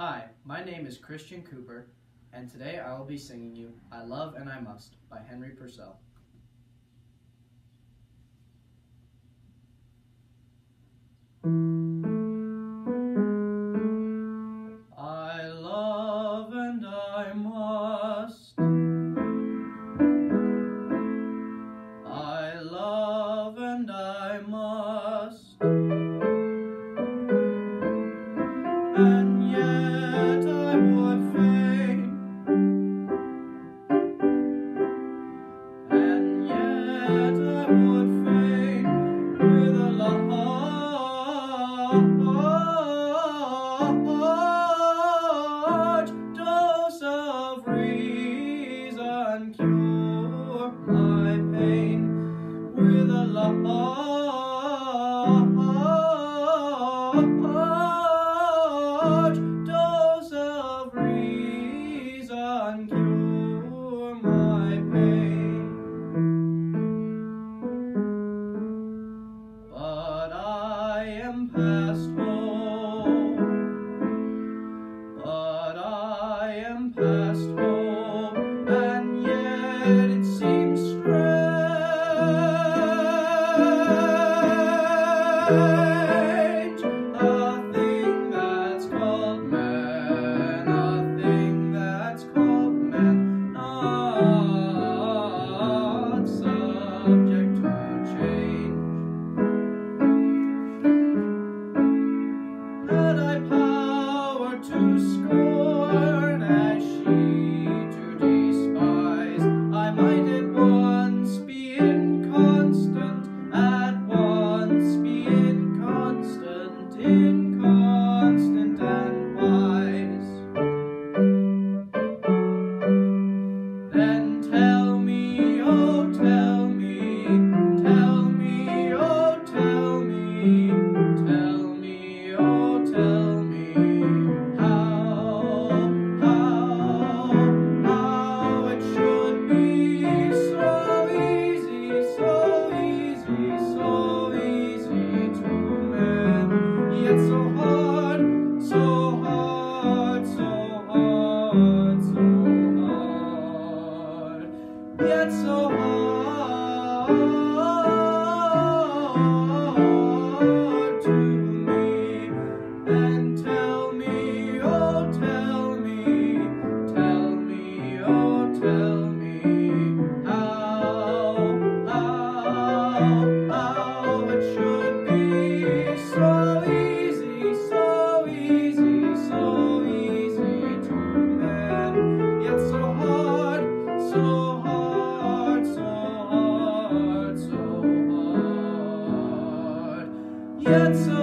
Hi, my name is Christian Cooper, and today I will be singing you I Love and I Must by Henry Purcell. I love and I must. I love and I must. And yet I would fain, and yet I would fain, with a large dose of reason cure my pain, with a large dose of reason cure my pain. But I am past hope, but I am past hope, and yet it seems strange, a thing that's called man, a thing that's called man, not subject to change. Had I power to scorn as she to despise, I might at once be inconstant, at once be inconstant, inconstant and wise. Then tell me, oh tell me, tell me, oh tell me, tell me, oh tell me, how it should be so easy, so easy, so easy to mend, yet so hard, so hard, so hard, so hard, yet so hard to me. And tell me, oh tell me, tell me, oh tell me, how it should be so easy, so easy, so easy to mend, yet so hard, so hard, so hard, so hard, yet so